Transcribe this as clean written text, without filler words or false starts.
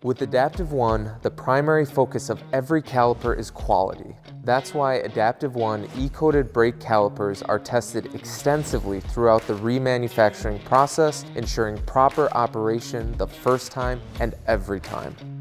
With Adaptive One, the primary focus of every caliper is quality. That's why Adaptive One E-coated brake calipers are tested extensively throughout the remanufacturing process, ensuring proper operation the first time and every time.